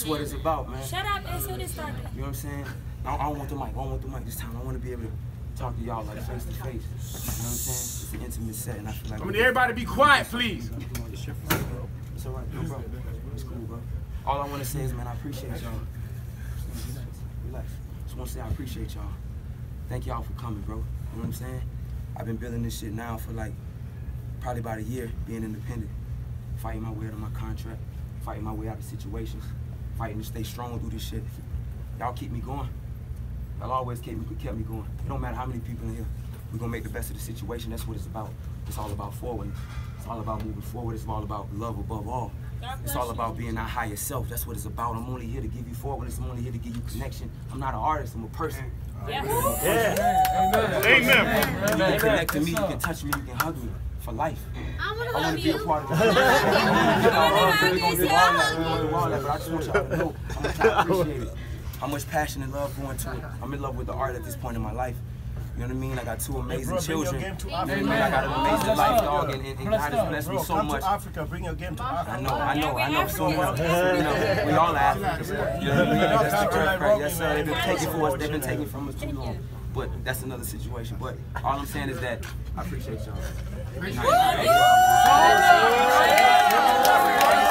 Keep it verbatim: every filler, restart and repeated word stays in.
what it's about, man. Shut up and so this started. You know what I'm saying? I don't, I don't want the mic. I don't want the mic this time. I want to be able to talk to y'all like face to face. You know what I'm saying? It's an intimate set, and I feel like. I mean, everybody be quiet, please. It's all right, no, bro. It's cool, bro. All I want to say is, man, I appreciate y'all. Relax. Just want to say I appreciate y'all. Thank y'all for coming, bro. You know what I'm saying? I've been building this shit now for like probably about a year, being independent, fighting my way out of my contract, fighting my way out of situations, fighting to stay strong through this shit. Y'all keep me going. Y'all always kept me, kept me going. It don't matter how many people in here. We're gonna make the best of the situation. That's what it's about. It's all about forward. It's all about moving forward. It's all about love above all. It's all about being our higher self. That's what it's about. I'm only here to give you forward. I'm only here to give you connection. I'm not an artist. I'm a person. Yes. Yeah. Amen. You can connect to me. You can touch me. You can hug me for life. I want to I want hug to be you. a part of that. We're going to do all that. We're going to do all that. But I just want y'all to know how much I appreciate it. How much passion and love going to it. I'm in love with the art at this point in my life. You know what I mean? I got two amazing bro, children. Bring your game to I Africa. got an amazing life, dog, and, and, and God has blessed Bro, me so come much. to Africa. Bring your game to Africa. I know, I know, I know so much. You know, we all Africans. You know what I mean? That's the birthright. Yes, sir. They've been taking from us. They've been taking from us too long. But that's another situation. But all I'm saying is that I appreciate y'all.